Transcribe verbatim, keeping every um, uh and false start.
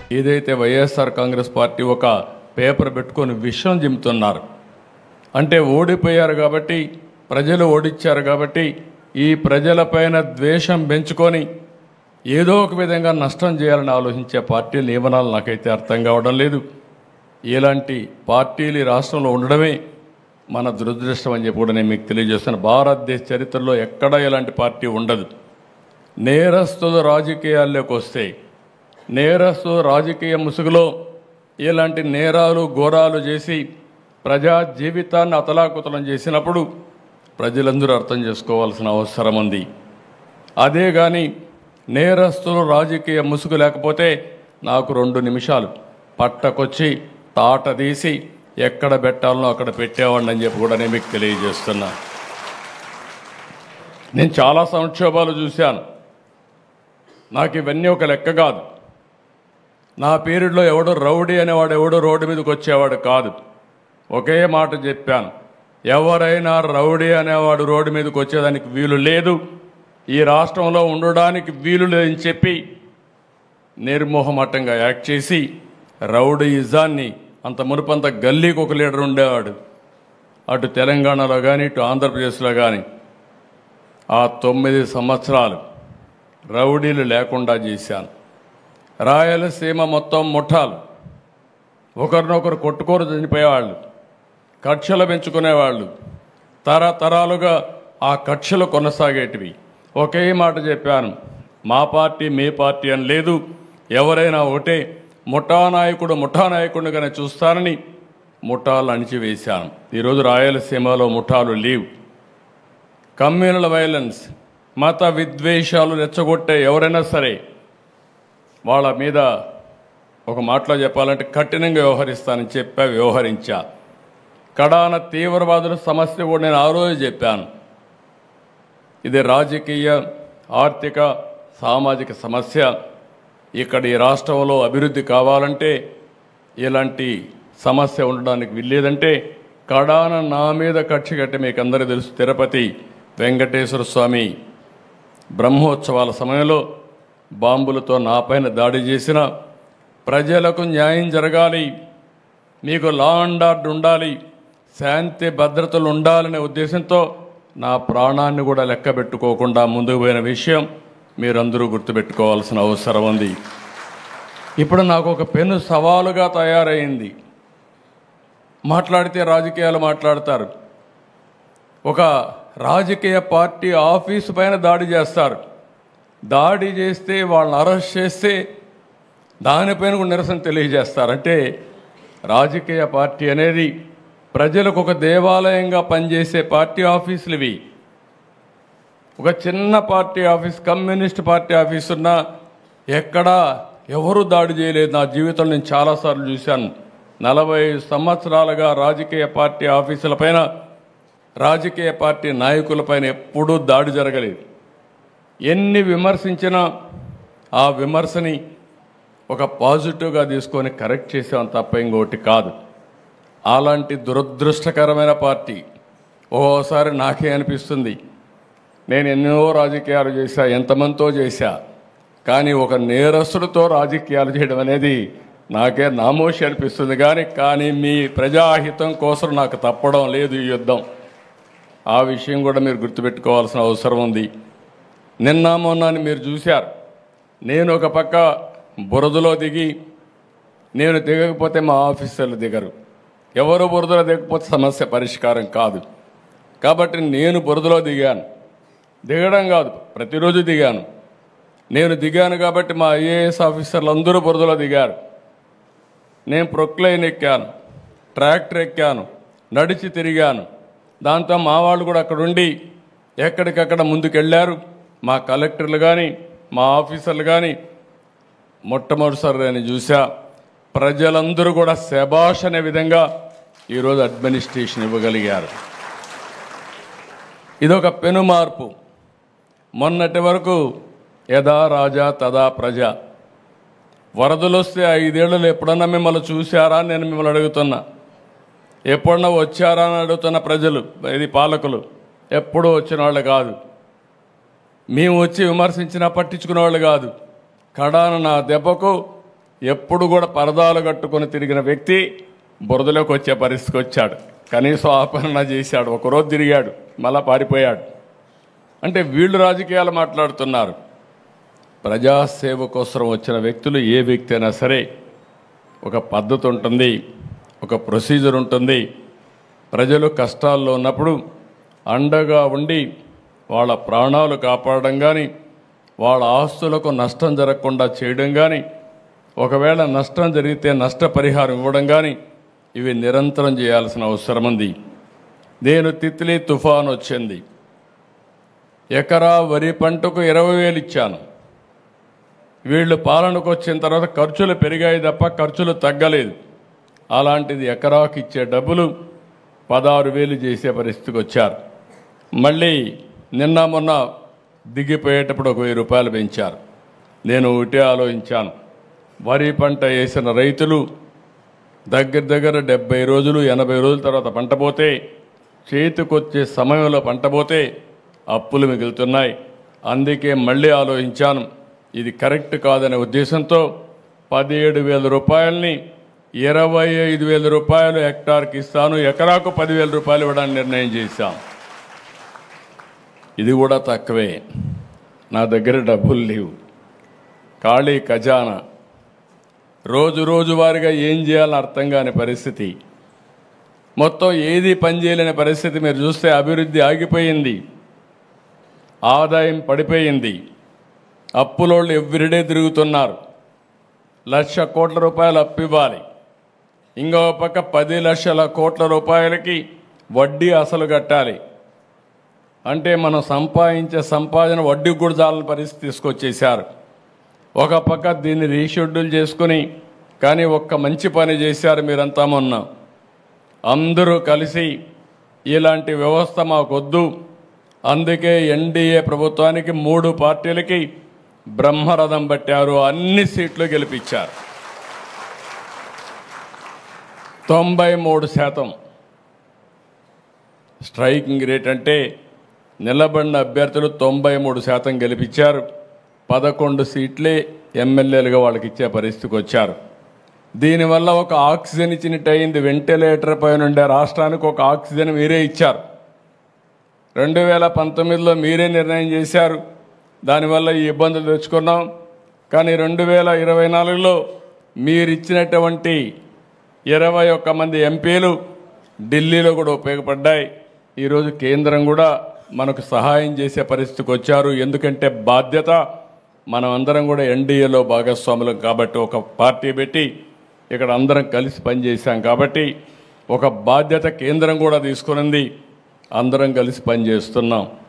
ఏదైతే వైఎస్ఆర్ కాంగ్రెస్ పార్టీ ఒక పేపర్ పెట్టుకొని విషయం జిమ్ముతున్నారు అంటే ఓడిపోయారు కాబట్టి ప్రజలు ఓడించారు కాబట్టి ఈ ప్రజలపైన ద్వేషం పెంచుకొని ఏదో ఒక విధంగా నష్టం చేయాలని ఆలోచించే పార్టీ నియమనాలు నాకైతే అర్థం కావడం లేదు. ఇలాంటి పార్టీలు రాష్ట్రంలో ఉండడమే మన దురదృష్టం అని చెప్పి కూడా నేను మీకు తెలియజేస్తాను. భారతదేశ చరిత్రలో ఎక్కడా ఇలాంటి పార్టీ ఉండదు. నేరస్తులు రాజకీయాల్లోకి వస్తే నేరస్తులు రాజకీయ ముసుగులో ఇలాంటి నేరాలు ఘోరాలు చేసి ప్రజా జీవితాన్ని అతలాకుతలం చేసినప్పుడు ప్రజలందరూ అర్థం చేసుకోవాల్సిన అవసరం ఉంది. అదే కానీ నేరస్తులు రాజకీయ ముసుగు లేకపోతే నాకు రెండు నిమిషాలు పట్టకొచ్చి తాట తీసి ఎక్కడ పెట్టాలనో అక్కడ పెట్టేవాడిని అని చెప్పి కూడా నేను మీకు తెలియజేస్తున్నా. నేను చాలా సంక్షోభాలు చూశాను. నాకు ఇవన్నీ ఒక లెక్క కాదు. నా పీరియడ్లో ఎవడో రౌడీ అనేవాడు ఎవడో రోడ్డు మీదకి వచ్చేవాడు కాదు. ఒకే మాట చెప్పాను, ఎవరైనా రౌడీ అనేవాడు రోడ్డు మీదకి వచ్చేదానికి వీలు లేదు, ఈ రాష్ట్రంలో ఉండడానికి వీలు లేదని చెప్పి నిర్మోహమట్టంగా యాక్ట్ చేసి రౌడీయిజాన్ని అంత మునుపంత గల్లీకి ఒక లీడర్ ఉండేవాడు. అటు తెలంగాణలో కానీ ఇటు ఆంధ్రప్రదేశ్లో కానీ ఆ తొమ్మిది సంవత్సరాలు రౌడీలు లేకుండా చేశాను. రాయలసీమ మొత్తం ముఠాలు ఒకరినొకరు కొట్టుకోరు చనిపోయేవాళ్ళు, కక్షలు పెంచుకునేవాళ్ళు, తరతరాలుగా ఆ కక్షలు కొనసాగేటివి. ఒకే మాట చెప్పాను, మా పార్టీ మీ పార్టీ అని లేదు, ఎవరైనా ఒకటే, ముఠా నాయకుడు ముఠా నాయకుడిగానే చూస్తానని ముఠాలు అణిచివేశాను. ఈరోజు రాయలసీమలో ముఠాలు లేవు. కమ్యూనల్ వైలెన్స్, మత విద్వేషాలు రెచ్చగొట్టే ఎవరైనా సరే వాళ్ళ మీద ఒక మాటలో చెప్పాలంటే కఠినంగా వ్యవహరిస్తానని చెప్పా, వ్యవహరించా. కడాన తీవ్రవాదుల సమస్య కూడా నేను ఆ రోజు చెప్పాను. ఇది రాజకీయ ఆర్థిక సామాజిక సమస్య. ఇక్కడ ఈ రాష్ట్రంలో అభివృద్ధి కావాలంటే ఇలాంటి సమస్య ఉండడానికి వీల్లేదంటే కడాన నా మీద కక్ష కట్టి మీకు అందరూ తెలుసు, తిరుపతి వెంకటేశ్వర స్వామి బ్రహ్మోత్సవాల సమయంలో బాంబులతో నా పైన దాడి చేసిన, ప్రజలకు న్యాయం జరగాలి, మీకు లా అండ్ ఆర్డర్ ఉండాలి, శాంతి భద్రతలు ఉండాలనే ఉద్దేశంతో నా ప్రాణాన్ని కూడా లెక్క పెట్టుకోకుండా ముందుకు పోయిన విషయం మీరందరూ గుర్తుపెట్టుకోవాల్సిన అవసరం ఉంది. ఇప్పుడు నాకు ఒక పెను సవాలుగా తయారైంది. మాట్లాడితే రాజకీయాలు మాట్లాడతారు, ఒక రాజకీయ పార్టీ ఆఫీసు పైన దాడి చేస్తారు, దాడి చేస్తే వాళ్ళని అరెస్ట్ చేస్తే దానిపైన కూడా నిరసన తెలియజేస్తారు. అంటే రాజకీయ పార్టీ అనేది ప్రజలకు ఒక దేవాలయంగా పనిచేసే పార్టీ ఆఫీసులు ఇవి. ఒక చిన్న party office, communist party office ఉన్నా ఎక్కడా ఎవరు దాడి చేయలేదు. నా జీవితంలో నేను చాలాసార్లు చూశాను. నలభై సంవత్సరాలుగా రాజకీయ పార్టీ ఆఫీసులపైన, రాజకీయ పార్టీ నాయకులపైన ఎప్పుడూ దాడి జరగలేదు. ఎన్ని విమర్శించినా ఆ విమర్శని ఒక పాజిటివ్గా తీసుకొని కరెక్ట్ చేసాం తప్ప ఇంకోటి కాదు. అలాంటి దురదృష్టకరమైన పార్టీ ఓసారి నాకే అనిపిస్తుంది, నేను ఎన్నో రాజకీయాలు చేశా, ఎంతమందితో చేశా, కానీ ఒక నేరస్తుడితో రాజకీయాలు చేయడం అనేది నాకే నామోషి అనిపిస్తుంది. కానీ కానీ మీ ప్రజాహితం కోసం నాకు తప్పడం లేదు ఈ యుద్ధం. ఆ విషయం కూడా మీరు గుర్తుపెట్టుకోవాల్సిన అవసరం ఉంది. నిన్న మొన్నని మీరు చూశారు, నేను ఒక పక్క బురదలో దిగి, నేను దిగకపోతే మా ఆఫీసర్లు దిగరు, ఎవరు బురదలో దిగకపోతే సమస్య పరిష్కారం కాదు. కాబట్టి నేను బురదలో దిగాను, దిగడం కాదు ప్రతిరోజు దిగాను. నేను దిగాను కాబట్టి మా ఐఏఎస్ ఆఫీసర్లు అందరూ బురదలో దిగారు. నేను ప్రొక్లైన్ ఎక్కాను, ట్రాక్టర్ ఎక్కాను, నడిచి తిరిగాను. దాంతో మా వాళ్ళు కూడా అక్కడ ఉండి ఎక్కడికక్కడ ముందుకెళ్ళారు. మా కలెక్టర్లు కానీ మా ఆఫీసర్లు కానీ మొట్టమొదటిసారి నేను చూసా. ప్రజలందరూ కూడా శభాష్ అనే విధంగా ఈరోజు అడ్మినిస్ట్రేషన్ ఇవ్వగలిగారు. ఇదొక పెను మార్పు. మొన్నటి వరకు యథా రాజా తదా ప్రజ. వరదలు వస్తే ఐదేళ్లలో ఎప్పుడన్నా మిమ్మల్ని చూశారా నేను మిమ్మల్ని అడుగుతున్నా, ఎప్పుడన్నా వచ్చారా అని అడుగుతున్న ప్రజలు, ఇది పాలకులు ఎప్పుడూ వచ్చిన వాళ్ళు కాదు. మేము వచ్చి విమర్శించినా పట్టించుకునే వాళ్ళు కాదు. కడాన నా దెబ్బకు ఎప్పుడు కూడా పరదాలు కట్టుకొని తిరిగిన వ్యక్తి బురదలోకి వచ్చే పరిస్థితికి వచ్చాడు. కనీసం ఆపరణ చేశాడు, ఒకరోజు తిరిగాడు, మళ్ళా పారిపోయాడు. అంటే వీళ్ళు రాజకీయాలు మాట్లాడుతున్నారు. ప్రజాసేవ కోసం వచ్చిన వ్యక్తులు ఏ వ్యక్తి అయినా సరే ఒక పద్ధతి ఉంటుంది, ఒక ప్రొసీజర్ ఉంటుంది. ప్రజలు కష్టాల్లో ఉన్నప్పుడు అండగా ఉండి వాళ్ళ ప్రాణాలు కాపాడడం కానీ, వాళ్ళ ఆస్తులకు నష్టం జరగకుండా చేయడం కానీ, ఒకవేళ నష్టం జరిగితే నష్టపరిహారం ఇవ్వడం కానీ, ఇవి నిరంతరం చేయాల్సిన అవసరం ఉంది. నేను తిత్లీ తుఫాన్ వచ్చింది, ఎకరా వరి పంటకు ఇరవై వేలు ఇచ్చాను. వీళ్ళు పాలనకు వచ్చిన తర్వాత ఖర్చులు పెరిగాయి తప్ప ఖర్చులు తగ్గలేదు. అలాంటిది ఎకరాకు ఇచ్చే డబ్బులు పదహారు వేలు చేసే పరిస్థితికి వచ్చారు. మళ్ళీ నిన్న మొన్న దిగిపోయేటప్పుడు ఒక వెయ్యి రూపాయలు పెంచారు. నేను ఒకటే ఆలోచించాను, వరి పంట వేసిన రైతులు దగ్గర దగ్గర డెబ్బై రోజులు ఎనభై రోజుల తర్వాత పంట పోతే, చేతికొచ్చే సమయంలో పంట పోతే అప్పులు మిగులుతున్నాయి. అందుకే మళ్ళీ ఆలోచించాను, ఇది కరెక్ట్ కాదనే ఉద్దేశంతో పదిహేడు వేల రూపాయలని ఇరవై ఐదు వేల రూపాయలు హెక్టార్కి ఇస్తాను, ఎకరాకు పదివేల రూపాయలు ఇవ్వడానికి నిర్ణయం చేశాం. ఇది కూడా తక్కువే, నా దగ్గర డబ్బులు లేవు, ఖాళీ ఖజానా. రోజు రోజు వారిగా ఏం చేయాలని అర్థం కాని పరిస్థితి, మొత్తం ఏది పనిచేయలేని పరిస్థితి. మీరు చూస్తే అభివృద్ధి ఆగిపోయింది, ఆదాయం పడిపోయింది, అప్పులోళ్ళు ఎవ్రీడే తిరుగుతున్నారు. లక్ష కోట్ల రూపాయలు అప్పు ఇవ్వాలి, ఇంకో పక్క పది లక్షల కోట్ల రూపాయలకి వడ్డీ అసలు కట్టాలి. అంటే మనం సంపాదించే సంపాదన వడ్డీకి కూడా చాలని పరిస్థితి తీసుకొచ్చేశారు. ఒక పక్క దీన్ని రీషెడ్యూల్ చేసుకుని, కానీ ఒక్క మంచి పని చేశారు మీరంతా మొన్న. అందరూ కలిసి ఇలాంటి వ్యవస్థ మాకొద్దు, అందుకే ఎన్డీఏ ప్రభుత్వానికి మూడు పార్టీలకి బ్రహ్మరథం పట్టారు, అన్ని సీట్లు గెలిపించారు. తొంభై మూడు శాతం స్ట్రైకింగ్ రేట్ అంటే నిలబడిన అభ్యర్థులు తొంభై మూడు శాతం గెలిపించారు. పదకొండు సీట్లే ఎమ్మెల్యేలుగా వాళ్ళకి ఇచ్చే పరిస్థితికి వచ్చారు. దీనివల్ల ఒక ఆక్సిజన్ ఇచ్చినట్టు అయింది. వెంటిలేటర్ పైన ఉండే రాష్ట్రానికి ఒక ఆక్సిజన్ మీరే ఇచ్చారు. రెండు వేల పంతొమ్మిదిలో మీరే నిర్ణయం చేశారు, దానివల్ల ఈ ఇబ్బందులు తెచ్చుకున్నాం. కానీ రెండు వేల ఇరవై నాలుగులో మీరు ఇచ్చినటువంటి ఇరవై ఒక్క మంది ఎంపీలు ఢిల్లీలో కూడా ఉపయోగపడ్డాయి. ఈరోజు కేంద్రం కూడా మనకు సహాయం చేసే పరిస్థితికి వచ్చారు. ఎందుకంటే బాధ్యత, మనం అందరం కూడా ఎన్డీఏలో భాగస్వాములం కాబట్టి, ఒక పార్టీ పెట్టి ఇక్కడ అందరం కలిసి పనిచేశాం కాబట్టి ఒక బాధ్యత కేంద్రం కూడా తీసుకునింది, అందరం కలిసి పనిచేస్తున్నాం.